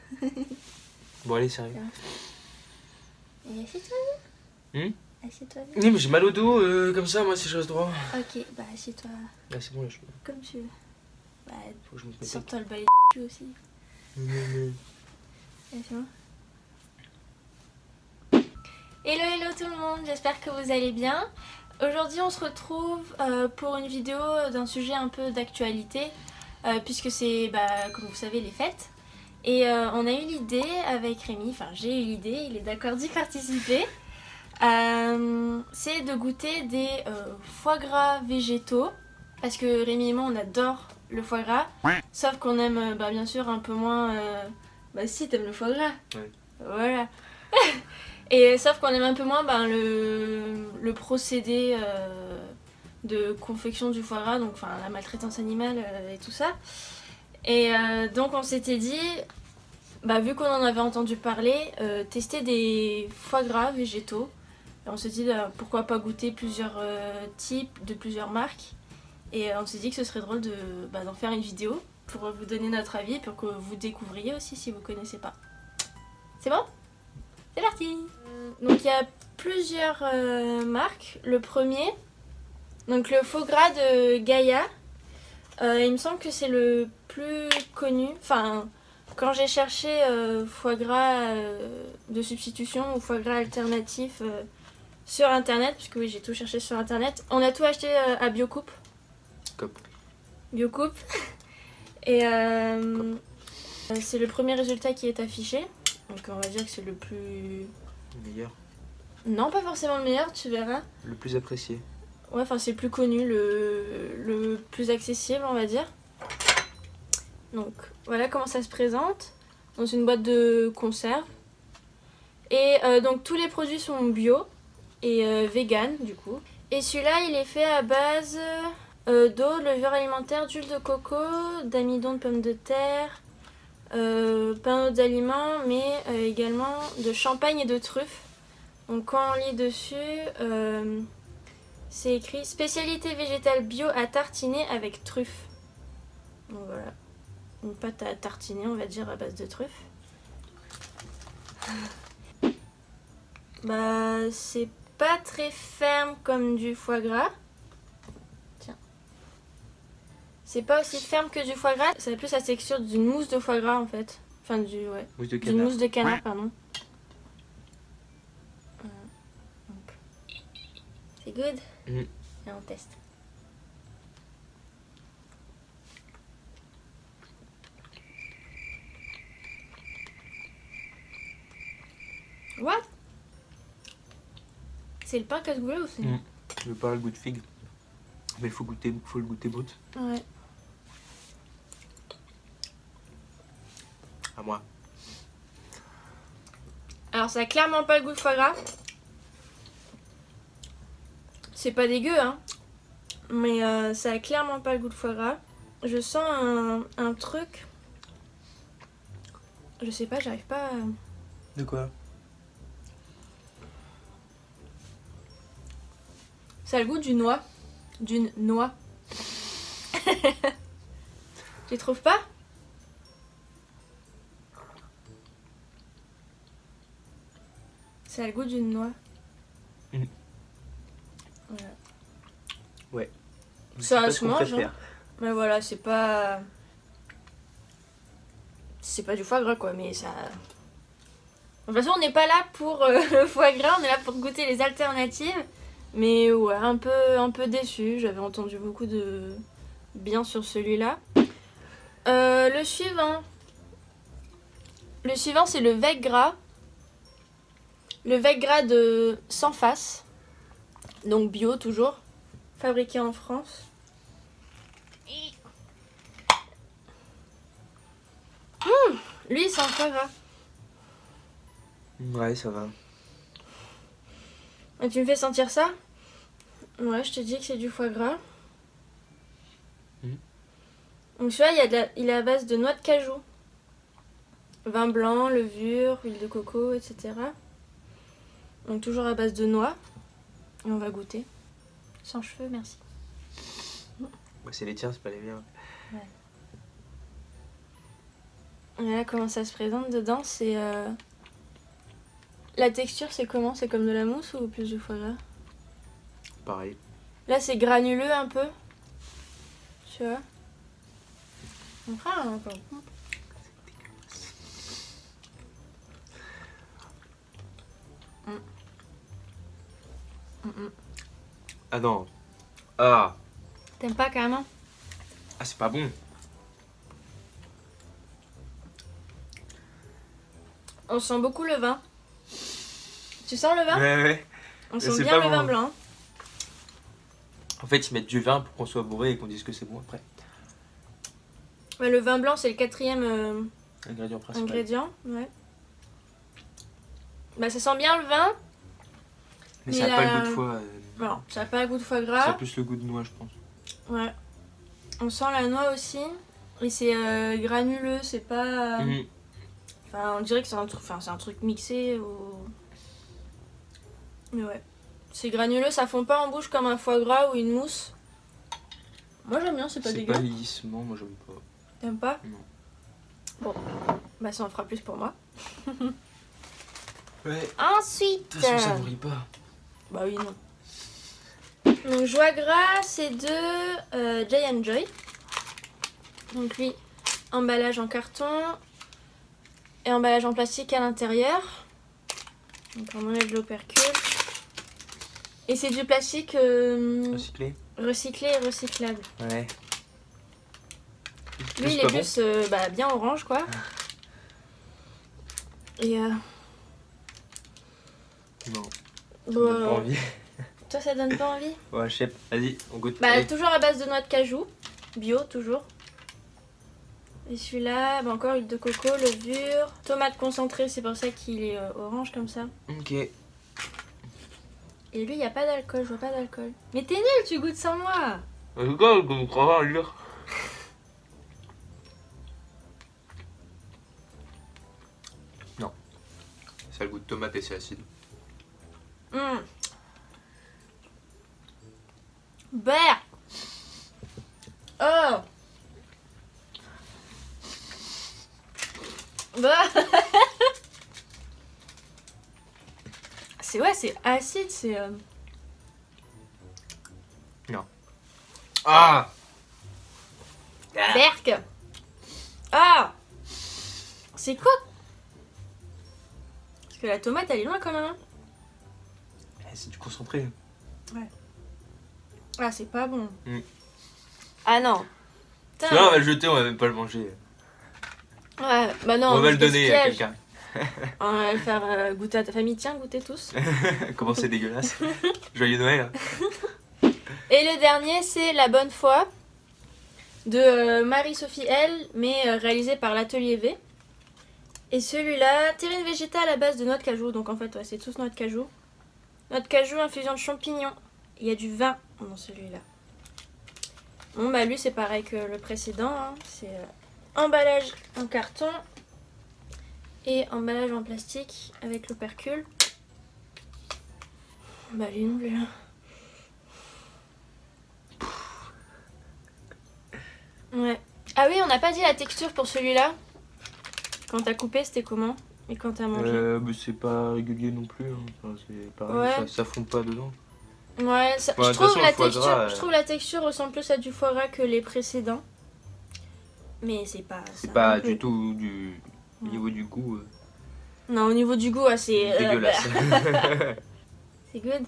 Bon, allez, sérieux. Et assieds-toi bien. Assieds-toi bien. Oui, mais j'ai mal au dos, comme ça, moi, si je reste droit. Ok, bah assieds-toi Ah, c'est bon, là, je peux. comme tu veux. Bah, Faut que je me mette. sors-toi le balai de aussi. Mais... Allez, c'est bon. Hello hello tout le monde, j'espère que vous allez bien. Aujourd'hui on se retrouve pour une vidéo d'un sujet un peu d'actualité puisque c'est, comme vous savez, les fêtes. Et on a eu l'idée avec Rémi, enfin j'ai eu l'idée, il est d'accord d'y participer. C'est de goûter des foie gras végétaux parce que Rémi et moi on adore le foie gras, sauf qu'on aime bien sûr un peu moins... si t'aimes le foie gras, ouais. Voilà. Et sauf qu'on aime un peu moins le procédé de confection du foie gras, donc la maltraitance animale et tout ça. Et donc on s'était dit, vu qu'on en avait entendu parler, tester des foie gras végétaux. Et on s'est dit pourquoi pas goûter plusieurs types de plusieurs marques. Et on s'est dit que ce serait drôle d'en faire une vidéo pour vous donner notre avis, pour que vous découvriez aussi si vous connaissez pas. C'est bon ? C'est parti! Donc il y a plusieurs marques. Le premier, donc le faux gras de Gaïa, il me semble que c'est le plus connu. Enfin, quand j'ai cherché foie gras de substitution ou foie gras alternatif sur internet, puisque oui, j'ai tout cherché sur internet, on a tout acheté à Biocoupe. Biocoupe. Et c'est le premier résultat qui est affiché. Donc on va dire que c'est le plus... Le meilleur. Non, pas forcément le meilleur, tu verras. Le plus apprécié. Ouais, c'est le plus connu, le plus accessible, on va dire. Donc voilà comment ça se présente. Dans une boîte de conserve. Et donc tous les produits sont bio et vegan du coup. Et celui-là, il est fait à base d'eau, de levure alimentaire, d'huile de coco, d'amidon de pommes de terre, plein d'autres aliments, mais également de champagne et de truffes. Donc quand on lit dessus, c'est écrit spécialité végétale bio à tartiner avec truffes. Donc voilà, une pâte à tartiner, on va dire, à base de truffes. C'est pas très ferme comme du foie gras. Tiens. C'est pas aussi ferme que du foie gras, ça a plus la texture d'une mousse de foie gras en fait. Enfin Mousse de canard. d'une mousse de canard, pardon. C'est good. Et on teste. What? C'est le pain casse-goulé ou c'est... Je veux pas le goût de figue. Mais il faut le goûter brut. Ouais. À moi. Alors ça a clairement pas le goût de foie gras. C'est pas dégueu hein. Mais ça a clairement pas le goût de foie gras. Je sens un truc. Je sais pas, j'arrive pas à... De quoi? Ça a le goût d'une noix. D'une noix. Tu trouves pas? Ça a le goût d'une noix. Voilà. Ouais. Ça se mange, hein. Mais voilà, c'est pas... C'est pas du foie gras quoi, mais ça... De toute façon, on n'est pas là pour le foie gras, on est là pour goûter les alternatives. Mais ouais, un peu déçue, j'avais entendu beaucoup de bien sur celui-là. Le suivant. Le suivant, c'est le Veg Gras. Le Veg Gras de Sans Face. Donc bio toujours. Fabriqué en France. Lui, c'est un foie gras. Ouais, ça va. Et tu me fais sentir ça? Ouais, je te dis que c'est du foie gras. Donc celui-là, il est à base de noix de cajou. Vin blanc, levure, huile de coco, etc. Donc toujours à base de noix. Et on va goûter. Sans cheveux, merci. C'est les tiens, c'est pas les miens. Ouais. Et là, comment ça se présente dedans, c'est... La texture, c'est comment? C'est comme de la mousse ou plus de foie gras? Pareil. Là, c'est granuleux un peu. Tu vois? On fera encore. Ah non. Ah. T'aimes pas carrément? Ah, c'est pas bon. On sent beaucoup le vin. Tu sens le vin? Ouais. On Mais sent c'est bien pas le vin bon. blanc. En fait, ils mettent du vin pour qu'on soit bourré et qu'on dise que c'est bon après. Ouais, le vin blanc, c'est le quatrième Ingrédient principal. ingrédient. Ouais. Bah, ça sent bien le vin. Mais ça n'a pas le goût de foie. Non, ça n'a pas le goût de foie Ça gras. a plus le goût de noix, je pense. Ouais. On sent la noix aussi. Et c'est granuleux, c'est pas... Mhm. Enfin, on dirait que c'est un truc, enfin, c'est un truc mixé ou... Mais ouais. C'est granuleux, ça fond pas en bouche comme un foie gras ou une mousse. Moi j'aime bien, c'est pas C'est dégueu. pas lissement, moi j'aime pas. T'aimes pas? Non. Bon, bah ça en fera plus pour moi. Ouais. Ensuite... De toute façon, ça nourrit pas. Bah oui, non. Donc joie gras, c'est de Jay & Joy. Donc lui, emballage en carton et emballage en plastique à l'intérieur. Donc on enlève l'opercule. Et c'est du plastique Recyclé. recyclé et recyclable. Ouais. Lui, il est juste bien orange, quoi. Et Non. Ça me bon, donne pas envie. toi, ça donne pas envie? Ouais, je sais. Vas-y, on goûte. Bah, Allez. toujours à base de noix de cajou. Bio, toujours. Et celui-là, bah, encore huile de coco, levure, tomate concentrée, c'est pour ça qu'il est orange comme ça. Ok. Et lui, il n'y a pas d'alcool, je vois pas d'alcool. Mais t'es nul, tu goûtes sans moi. C'est quoi qu'on croit à lire? Non. Ça a le goût de tomate et c'est acide. Bah. Oh. Bah. C'est ouais, c'est acide, c'est... Non. Ah. Berk. Ah. C'est quoi? Parce que la tomate, elle est loin quand même. Hein. C'est du concentré. Ah, c'est pas bon. Ah non. Tu vois, on va le jeter, on va même pas le manger. Ouais, bah non. On va le donner à gaspillage. quelqu'un. On va le faire goûter à ta famille. Tiens, goûtez tous. Comment c'est dégueulasse. Joyeux Noël. Et le dernier, c'est La Bonne Foi de Marie-Sophie L, mais réalisé par l'Atelier V. Et celui-là, terrine végétale à base de noix de cajou. Donc en fait, ouais, c'est tous noix de cajou. Noix de cajou, infusion de champignons. Il y a du vin dans celui-là. Bon, bah lui, c'est pareil que le précédent. Hein. C'est emballage en carton et emballage en plastique avec l'opercule. Bah lui non plus. Ouais. Ah oui, on n'a pas dit la texture pour celui-là. Quand t'as coupé, c'était comment? Et quand t'as mangé? Mais c'est pas régulier non plus. Hein. Enfin, c'est pareil, Ouais. ça fond pas dedans. Ouais, ça, Ouais, de je, toute trouve façon, la le foie texture, gras, je trouve la texture ressemble plus à du foie gras que les précédents. Mais c'est pas... C'est ça pas non plus. du tout du au niveau du goût. Non, au niveau du goût, c'est... Dégueulasse. C'est good.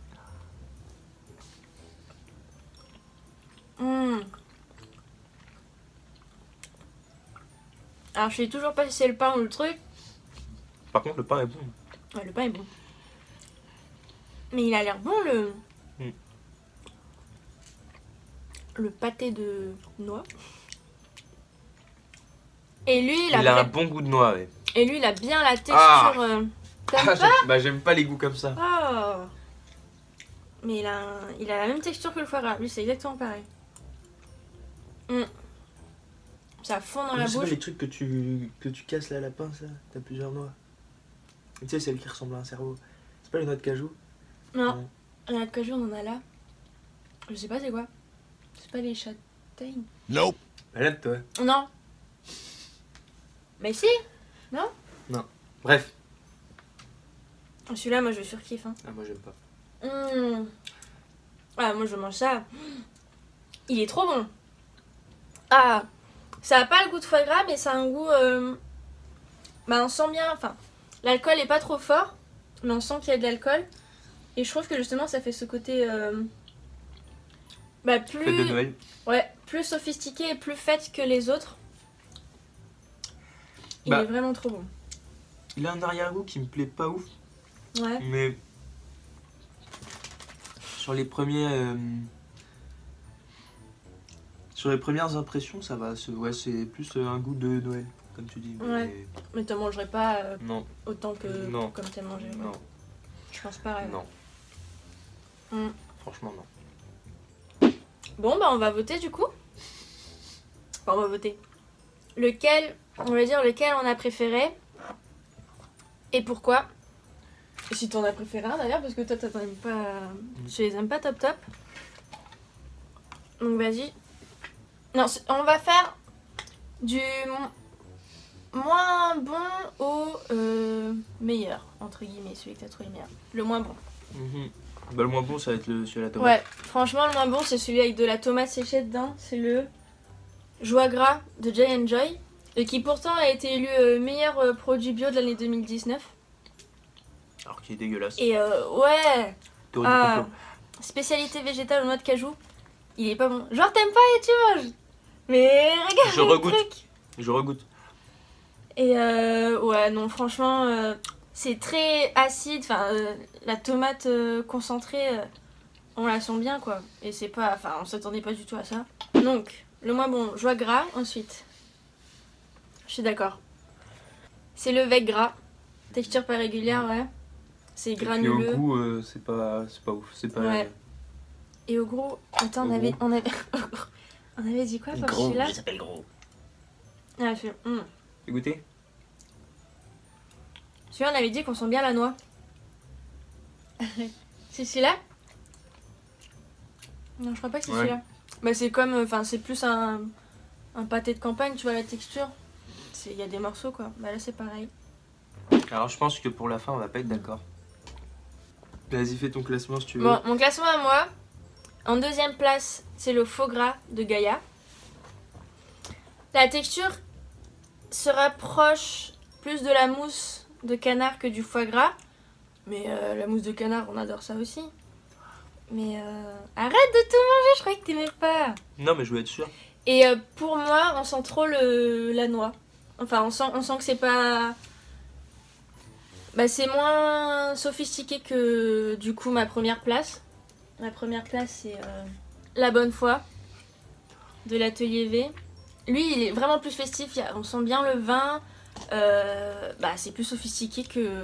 Alors, je sais toujours pas si c'est le pain ou le truc. Par contre, le pain est bon. Ouais, le pain est bon. Mais il a l'air bon, le... Le pâté de noix. Et lui, il a un bon goût de noix, ouais. Et lui, il a bien la texture... Ah. T'aimes pas? Bah, j'aime pas les goûts comme ça. Oh. Mais il a la même texture que le foie gras. Lui, c'est exactement pareil. Ça fond dans la C'est pas bouche. les trucs que tu casses là à la pince, là. T'as plusieurs noix. Tu sais, celle qui ressemble à un cerveau. C'est pas les noix de cajou? Non. La cajou, on en a là. Je sais pas c'est quoi. C'est pas les châtaignes. Nope. Malade, toi. Non. Mais si. Bref. Celui-là, moi, je surkiffe. Hein. Ah, moi, j'aime pas. Ah, moi, je mange ça. Il est trop bon. Ah, ça a pas le goût de foie gras, mais ça a un goût... Bah, on sent bien... Enfin, l'alcool est pas trop fort, mais on sent qu'il y a de l'alcool. Et je trouve que justement, ça fait ce côté... Bah, plus... Fête de Noël. Ouais, plus sophistiqué et plus fête que les autres. Il Bah, est vraiment trop bon. Il a un arrière-goût qui me plaît pas ouf. Ouais. Mais sur les premières impressions, ça va. Ouais, c'est plus un goût de Noël, comme tu dis. Ouais. Mais t'en mangerais pas Non, autant que Non. comme t'as mangé. Ouais. non, Je pense pareil. non. Mm. Franchement, non. Bon, bah on va voter du coup. Enfin, on va voter. Lequel, on va dire lequel on a préféré. Et pourquoi. Et si t'en as préféré un d'ailleurs, parce que toi t'en aimes pas... Tu les aimes pas top top. Donc vas-y. Non, on va faire du moins bon au meilleur, entre guillemets, celui que t'as trouvé le meilleur. Le moins bon. Bah, le moins bon, ça va être celui à la tomate. Ouais, franchement, le moins bon, c'est celui avec de la tomate séchée dedans. C'est le Joie Gras de Jay Joy. Et qui pourtant a été élu meilleur produit bio de l'année 2019. Alors qu'il est dégueulasse. Et ouais, Théorie du complot. spécialité végétale au noix de cajou. Il est pas bon. Genre, t'aimes pas et tu manges. Mais regarde Je le regoute. truc. Je regoute. Et ouais, non, franchement, c'est très acide. Enfin, la tomate concentrée, on la sent bien, quoi. Et c'est pas... Enfin, on s'attendait pas du tout à ça. Donc, le moins bon, Joie Gras, ensuite. Je suis d'accord. C'est le Veg Gras. Texture pas régulière, ouais. C'est Et puis granuleux. au goût, c'est pas ouf. C'est pas. Ouais. Et au gros... Attends, Au on avait... gros. On avait dit quoi pour Gros, celui-là? il s'appelle gros. Ah, je fais... T'as goûté? Celui-là, on avait dit qu'on sent bien la noix. C'est celui-là? Non, je crois pas que c'est Ouais. celui-là. Bah, c'est comme... Enfin, c'est plus un pâté de campagne, tu vois, la texture. Il y a des morceaux, quoi. Bah là, c'est pareil. Alors je pense que pour la fin, on va pas être d'accord. Vas-y, fais ton classement si tu veux. Bon, mon classement à moi. En deuxième place, c'est le faux gras de Gaïa. La texture se rapproche plus de la mousse de canard que du foie gras. Mais la mousse de canard, on adore ça aussi. Mais arrête de tout manger, je croyais que t'aimais pas. Non, mais je voulais être sûr. Et pour moi, on sent trop la noix. Enfin, on sent que c'est pas... Bah, c'est moins sophistiqué que, du coup, ma première place. Ma première place, c'est La Bonne Foi de l'Atelier V. Lui, il est vraiment plus festif. On sent bien le vin. Bah, c'est plus sophistiqué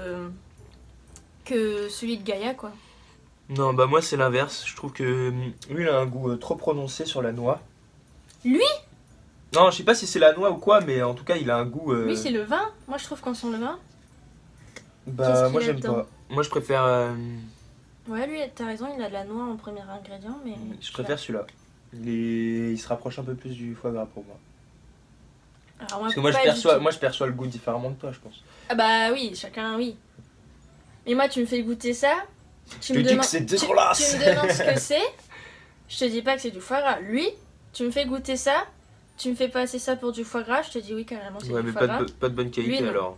que celui de Gaïa, quoi. Non, bah moi c'est l'inverse. Je trouve que lui il a un goût trop prononcé sur la noix. Lui? Non, je sais pas si c'est la noix ou quoi, mais en tout cas il a un goût. Lui, c'est le vin. Moi, je trouve qu'on sent le vin. Qu'est-ce Bah qu'il moi a j'aime dedans pas. Moi je préfère. Ouais, lui, t'as raison, il a de la noix en premier ingrédient, mais... Je préfère celui-là. Il se rapproche un peu plus du foie gras pour moi. Alors, Parce que moi pas du tout. je perçois le goût différemment de toi, je pense. Ah bah oui, chacun, oui. Mais moi, tu me fais goûter ça, tu Je me te dis que demandes... c'est tu dégueulasse. me demandes ce que c'est, je te dis pas que c'est du foie gras. Lui, tu me fais goûter ça, tu me fais passer ça pour du foie gras, je te dis oui, carrément, c'est Ouais, du mais foie gras. pas de bonne qualité Lui, non. alors.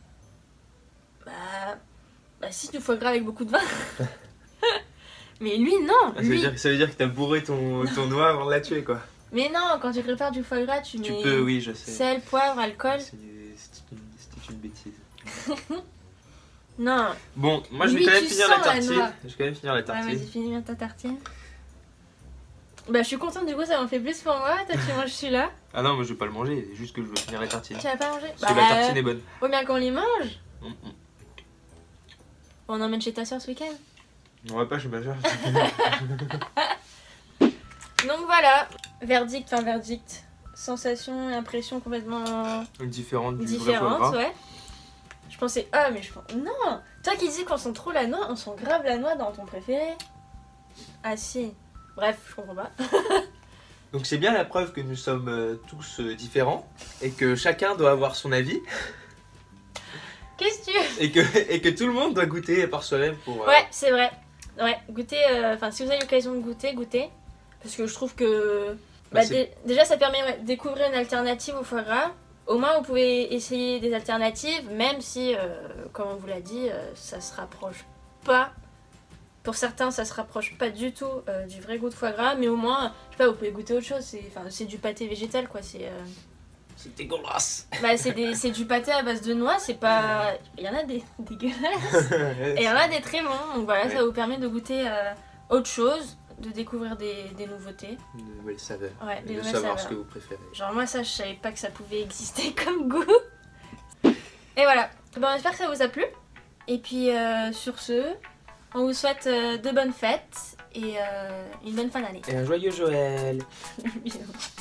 Bah si, du foie gras avec beaucoup de vin. Mais lui, non, Ah, lui... ça veut dire que t'as bourré ton noix avant de la tuer quoi. Mais non, quand tu prépares du foie gras, tu Tu mets peux, oui, je sais. sel, poivre, alcool. C'était une bêtise. Non. Bon, moi je vais Lui, quand même tu finir la sens la tartine. noix. Je vais quand même finir la Ouais, tartine. vas-y, finis bien ta tartine. Bah, je suis contente, du coup, ça m'en fait plus pour moi. Toi, tu manges celui-là. Ah non, moi je vais pas le manger, c'est juste que je veux finir la tartine. Tu vas pas manger? Parce que la tartine est bonne. Faut bien qu'on les mange. Mm, mm. On emmène chez ta soeur ce week-end. On va pas chez ma soeur. Donc voilà, verdict, sensation et impression complètement Différente du vrai foie différentes, gras. ouais. Je pensais, mais je pense, non. Toi qui disais qu'on sent trop la noix, on sent grave la noix dans ton préféré. Ah si. Bref, je comprends pas. Donc c'est bien la preuve que nous sommes tous différents et que chacun doit avoir son avis Qu'est-ce que tu veux? et que tout le monde doit goûter par soi-même pour... Ouais, c'est vrai. Ouais, goûter, enfin si vous avez l'occasion de goûter, goûtez. Parce que je trouve que déjà ça permet de découvrir une alternative au foie gras. Au moins vous pouvez essayer des alternatives, même si, comme on vous l'a dit, ça se rapproche pas. Pour certains ça se rapproche pas du tout du vrai goût de foie gras, mais au moins, je sais pas, vous pouvez goûter autre chose. C'est du pâté végétal quoi, c'est dégueulasse. c'est du pâté à base de noix, c'est pas... Il y en a des dégueulasses et il y en a des très bons, donc voilà, ça vous permet de goûter autre chose, de découvrir des nouveautés. De nouvelles saveurs. Ouais, des de nouvelles savoir saveurs. ce que vous préférez. Genre moi ça, je savais pas que ça pouvait exister comme goût. Et voilà, bon, j'espère que ça vous a plu. Et puis sur ce, on vous souhaite de bonnes fêtes et une bonne fin d'année. Et un joyeux Joël. Bisous.